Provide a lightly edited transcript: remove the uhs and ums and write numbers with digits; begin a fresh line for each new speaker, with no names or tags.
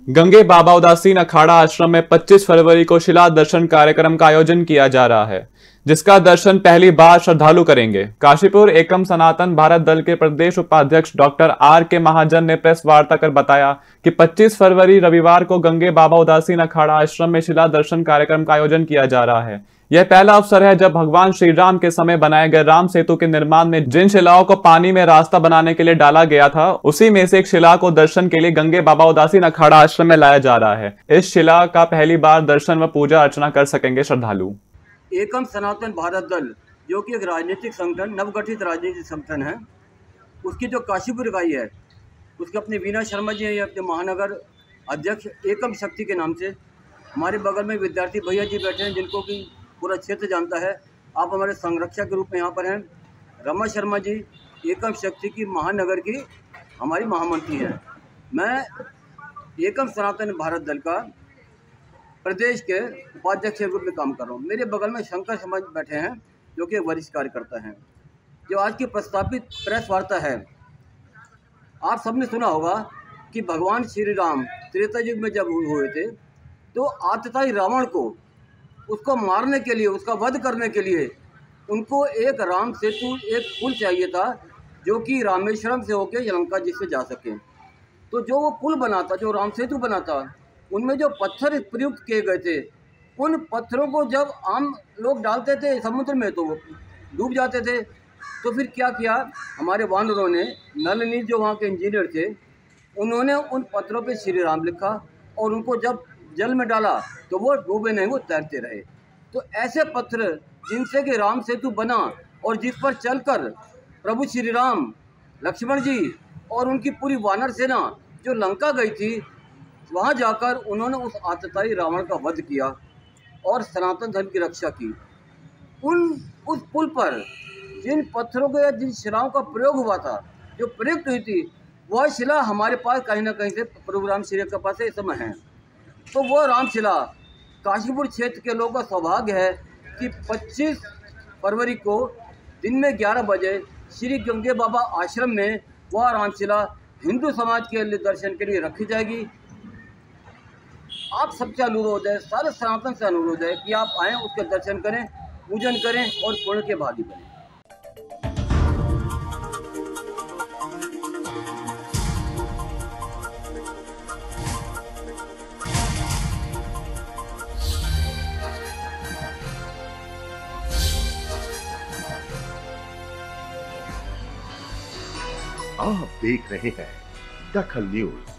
गंगे बाबा उदासीन अखाड़ा आश्रम में 25 फरवरी को शिला दर्शन कार्यक्रम का आयोजन किया जा रहा है, जिसका दर्शन पहली बार श्रद्धालु करेंगे। काशीपुर एकम सनातन भारत दल के प्रदेश उपाध्यक्ष डॉक्टर R.K. महाजन ने प्रेस वार्ता कर बताया कि 25 फरवरी रविवार को गंगे बाबा उदासीन अखाड़ा आश्रम में शिला दर्शन कार्यक्रम का आयोजन किया जा रहा है। यह पहला अवसर है जब भगवान श्री राम के समय बनाए गए राम सेतु के निर्माण में जिन शिलाओं को पानी में रास्ता बनाने के लिए डाला गया था, उसी में से एक शिला को दर्शन के लिए गंगे बाबा उदासीन अखाड़ा आश्रम में लाया जा रहा है। इस शिला का पहली बार दर्शन व पूजा अर्चना कर सकेंगे श्रद्धालु।
एकम सनातन भारत दल जो कि एक राजनीतिक संगठन, नवगठित राजनीतिक संगठन है, उसकी जो काशीपुर इकाई है, उसके अपने वीना शर्मा जी हैं, अपने महानगर अध्यक्ष एकम शक्ति के नाम से। हमारे बगल में विद्यार्थी भैया जी बैठे हैं जिनको कि पूरा क्षेत्र जानता है। आप हमारे संरक्षक के रूप में यहाँ पर हैं। रमा शर्मा जी एकम शक्ति की महानगर की हमारी महामंत्री हैं। मैं एकम सनातन भारत दल का प्रदेश के उपाध्यक्ष के रूप में काम कर रहा हूँ। मेरे बगल में शंकर समाज बैठे हैं जो कि वरिष्ठ कार्यकर्ता हैं। जो आज की प्रस्तावित प्रेस वार्ता है, आप सबने सुना होगा कि भगवान श्री राम त्रेता युग में जब हुए थे तो आतताई रावण को उसको मारने के लिए, उसका वध करने के लिए उनको एक राम सेतु, एक पुल चाहिए था जो कि रामेश्वरम से होकर लंका जी से जा सके। तो जो वो पुल बना था, जो राम सेतु बना था, उनमें जो पत्थर प्रयुक्त किए गए थे, उन पत्थरों को जब आम लोग डालते थे समुद्र में तो वो डूब जाते थे। तो फिर क्या किया हमारे वानरों ने, नल नील जो वहाँ के इंजीनियर थे, उन्होंने उन पत्थरों पे श्री राम लिखा और उनको जब जल में डाला तो वो डूबे नहीं, वो तैरते रहे। तो ऐसे पत्थर जिनसे कि राम सेतु बना और जिस पर चलकर प्रभु श्री राम, लक्ष्मण जी और उनकी पूरी वानर सेना जो लंका गई थी, वहाँ जाकर उन्होंने उस आतताई रावण का वध किया और सनातन धर्म की रक्षा की। उस पुल पर जिन पत्थरों को या जिन शिलाओं का प्रयोग हुआ था, जो प्रयुक्त हुई थी, वह शिला हमारे पास कहीं ना कहीं से प्रभु राम श्री के पास इस समय है। तो वो रामशिला काशीपुर क्षेत्र के लोगों का सौभाग्य है कि 25 फरवरी को दिन में 11 बजे श्री गंगे बाबा आश्रम में वह रामशिला हिंदू समाज के लिए दर्शन के लिए रखी जाएगी। आप सबसे अनुरोध है, सारे सनातन से अनुरोध है कि आप आएँ, उसके दर्शन करें, पूजन करें और पुण्य के भागी बनें।
आप देख रहे हैं दखल न्यूज।